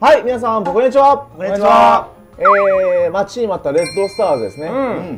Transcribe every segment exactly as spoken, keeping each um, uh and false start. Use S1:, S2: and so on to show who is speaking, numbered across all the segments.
S1: はい、皆さん、こんにちは。
S2: こんにちは。
S1: えー、待ちに待ったレッドスターズですね。
S2: うん。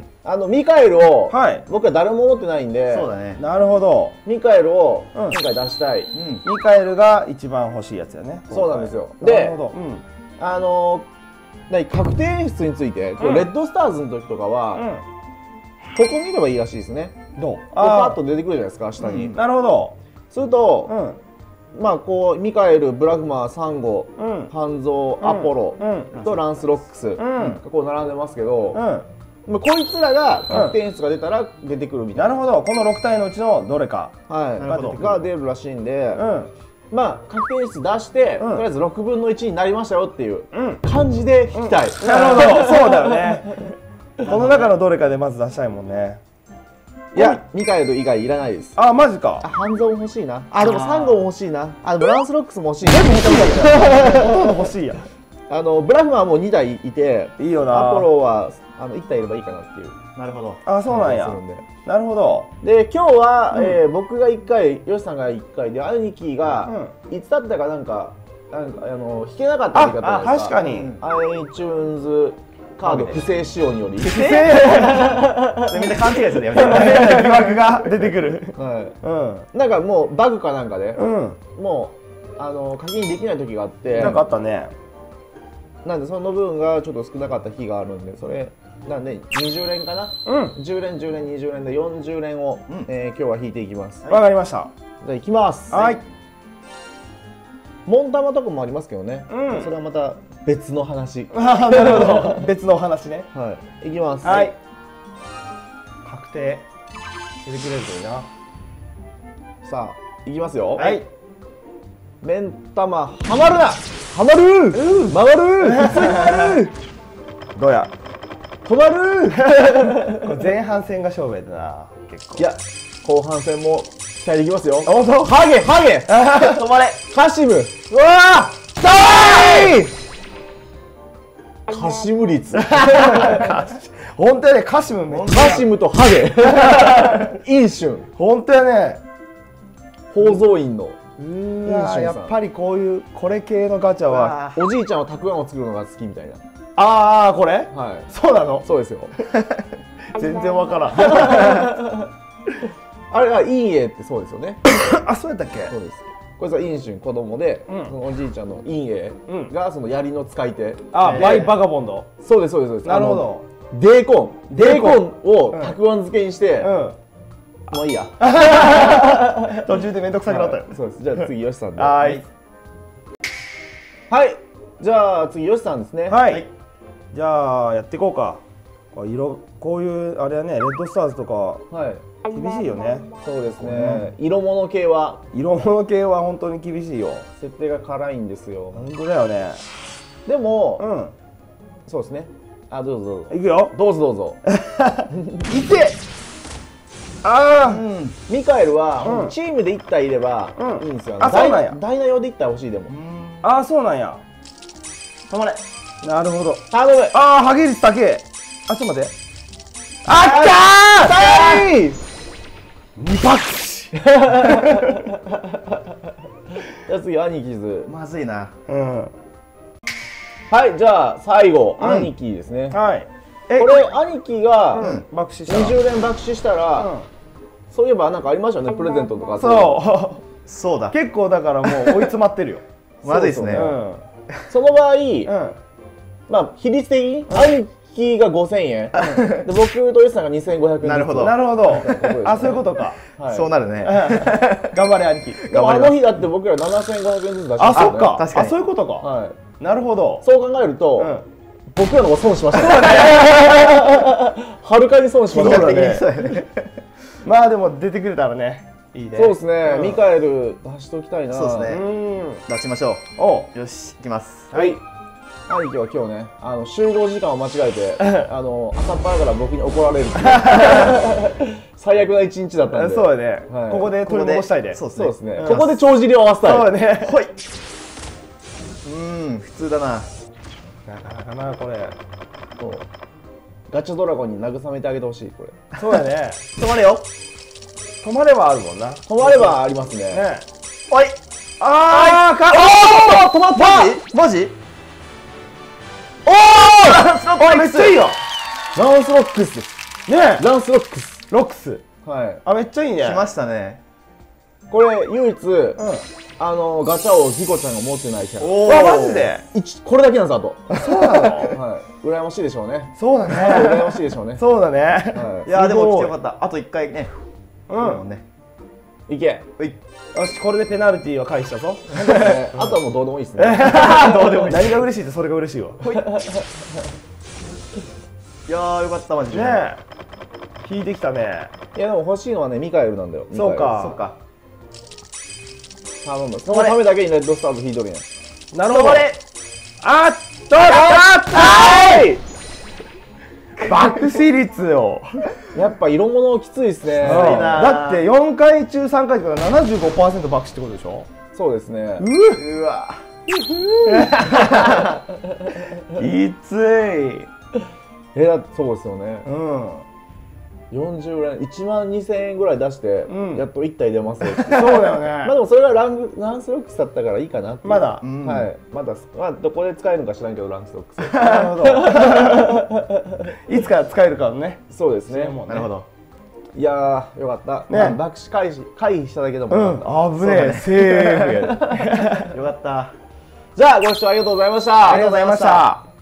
S1: あのミカエルを、
S2: はい、
S1: 僕は誰も持ってないんで。
S2: そうだね。なるほど。
S1: ミカエルを今回出したい。
S2: うん。ミカエルが一番欲しいやつだね。
S1: そうなんですよ。で、
S2: なるほど。うん。
S1: あのー、確定演出について、これレッドスターズの時とかは、うん、ここ見ればいいらしいですね。
S2: どう？
S1: パッと出てくるじゃないですか、下に。うん、
S2: なるほど。
S1: すると、うん、まあこうミカエル、ブラフマー、サンゴ、うん、半蔵、アポロ、うん、とランスロックスがこう並んでますけど、うん、まあこいつらが確定演出が出たら出てくるみたいな。
S2: なるほど。このろく体のうちのどれか、
S1: はい、が出るらしいんで、うん、まあ確定演出出して、うん、とりあえずろくぶんのいちになりましたよっていう感じで引きたい。
S2: うん、なるほど。そうだよね。この中のどれかでまず出したいもんね。
S1: いや、ミカエル以外いらないです。
S2: あ、マジか。
S1: あ、半蔵も欲しいな。あ、でもサンゴも欲しいな。あ、でもランスロックスも欲しい。
S2: 全部欲しいやん。ほとんど欲しいやん。
S1: あのブラフマーもにだいいて、
S2: いいよな。
S1: アポロはあのいち体いればいいかなっていう。
S2: なるほど。あ、そうなんや。なるほど。
S1: で、今日は、えー、僕がいっかい、ヨシさんがいっかいで、兄貴がいつだったかなんか、なんかあの弾けなかった時だったんですか。
S2: 確かに。
S1: iTunes カード不正使用により。不正？
S2: みんな勘違いするよ。疑惑が出てくる。
S1: はい。なんかもうバグかなんかで、もうあの課金できない時があって。
S2: なんかあったね。
S1: なんでその分がちょっと少なかった日があるんで、それなんでにじゅう連かな。うん。じゅう連、じゅう連、にじゅう連でよんじゅう連を今日は引いていきます。
S2: わかりました。
S1: じゃあいきます。はい。モンタマとかもありますけどね。それはまた別の話。
S2: なるほど。別のお話ね。
S1: はい。いきます。
S2: はい。確定。出てくれるといいな。
S1: さあ、いきますよ。
S2: はい。
S1: 目ん玉はまるな。はまる。曲がる。普通に曲る。
S2: どうや。
S1: 止まる。
S2: 前半戦が勝負やだな。結構。
S1: いや、後半戦も期待できますよ。
S2: 本当？
S1: ハゲ、ハゲ。
S2: 止まれ。
S1: カシム。うわあ。きたー。カシム率。
S2: 本当やね、カシムめっちゃ。
S1: カシムとハゲ。飲春。
S2: 本当やね。
S1: 宝蔵院の。
S2: うわ、やっぱりこういうこれ系のガチャは
S1: おじいちゃんはたくあんを作るのが好きみたいな。
S2: ああ、これ？
S1: はい。
S2: そうなの？
S1: そうですよ。
S2: 全然わからん。
S1: あれはいい絵ってそうですよね。
S2: あ、そうやったっけ？
S1: そうです。こいつは飲春子供で、そのおじいちゃんの陰影がその槍の使い手。
S2: あ、バイバガボンド。
S1: そうですそうですそうです。
S2: なるほど。
S1: デーコン、デーコンをたくあん漬けにして、もういいや。
S2: 途中でめんどくさくなったよ。
S1: そうです。じゃあ次ヨシさんで。
S2: はい。
S1: はい。じゃあ次ヨシさんですね。
S2: はい。じゃあやっていこうか。色こういうあれはね、レッドスターズとか。はい。厳しいよね。
S1: そうですね。色物系は
S2: 色物系は本当に厳しいよ。
S1: 設定が辛いんですよ。
S2: 本当だよね。
S1: でも、うん、そうですね。あ、どうぞどうぞ。
S2: いくよ。
S1: どうぞどうぞ。
S2: いて。ああ、うん、
S1: ミカエルは、うん、チームでいち体いればいいんですよ。
S2: あ、そうなんや。
S1: ダイナ用でいち体欲しいでも。
S2: ああ、そうなんや。
S1: 止まれ。
S2: なるほど。
S1: 頼む。
S2: ああ、ハゲ率高え。あ、ちょっと待って。
S1: あったー。
S2: にパク。
S1: じゃあ次兄貴ズ。
S2: まずいな。うん。
S1: はい、じゃあ最後、うん、兄貴ですね。はい。え、これ兄貴が
S2: 爆死した
S1: にじゅう連爆死したら、うん、そういえばなんかありましたよね、プレゼントとか。
S2: そう。そうだ。結構だからもう追い詰まってるよ。まずいですね。
S1: その場合、うん、まあ比率的に兄貴がごせんえん、で僕とヨシさんがにせんごひゃくえん。
S2: なるほど。なるほど。あ、そういうことか。そうなるね。頑張れ兄貴。
S1: でもあの日だって僕らななせんごひゃくえんずつ出して
S2: あ、そっか。確かに。あ、そういうことか。はい。なるほど。
S1: そう考えると、僕らの方が損しましたね。はるかに損しましたね。
S2: まあでも出てくれたらね、いいね。
S1: そうですね。ミカエル出しておきたいな。
S2: そうですね。出しましょう。お、よし、いきます。
S1: はい。兄貴は今日ね、あの集合時間を間違えて、あの朝っぱらから僕に怒られる。最悪な一日だったんで。
S2: そうね。ここで取り戻したいで。
S1: そうですね。ここで帳尻を合わせたい。
S2: そうね。ほい。うん、普通だな。なかなかな、これ。
S1: そう。ガチャドラゴンに慰めてあげてほしい、これ。
S2: そうだね。止まれよ。止まればあるもんな。
S1: 止まればありますね。
S2: おい。ああ、か。おお、止まった。マジ？ おおめっちゃいいよ。
S1: ランスロックスです
S2: ね。
S1: ランスロックス
S2: ロックス。
S1: はい。
S2: あめっちゃいいね。
S3: 来ましたね。
S1: これ唯一あのガチャをギコちゃんが持ってないキャラ。
S2: おおマジで。
S1: これだけなんですあと。
S2: そうなの。
S1: はい。羨ましいでしょうね。
S2: そうだね。
S1: 羨ましいでしょうね。
S2: そうだね。
S3: いやでも来てよかった。あと一回ね。
S2: うん
S3: ね。
S1: いけ。
S2: よしこれでペナルティーは返したぞ。
S1: あとはもうどうでもいいですね。
S2: どうでもいい。何が嬉しいってそれが嬉しいわ。
S3: いやーよかったマジで。
S2: ね引いてきたね。
S1: いやでも欲しいのはねミカエルなんだよ。
S2: そうか
S3: そうか。
S1: 頼む。そのためだけにレッドスターズ引いとるやん。
S2: なるほど。あっと爆死率よ。
S1: やっぱ色物きついですね。
S2: だってよんかい中さんかいから ななじゅうごパーセント 爆死ってことでしょ。
S1: そうですね。
S3: うわ
S2: きつい。
S1: えだそうですよね。
S2: うん
S1: よんじゅうぐらいいちまんにせんえんぐらい出してやっといったい出ますよ。
S2: そうだよね。
S1: まあでもそれがランランスロックスだったからいいかなって。
S2: まだ
S1: はいまだまあどこで使えるのか知らんけどランスロックス。
S2: なるほど。いつから使えるかね。
S1: そうですね。
S3: なるほど。
S1: いやーよかった。ね爆死回避回避しただけでも。
S2: うん危ねえセーフ。
S3: よかった。
S1: じゃあご視聴ありがとうございました。
S2: ありがとうございました。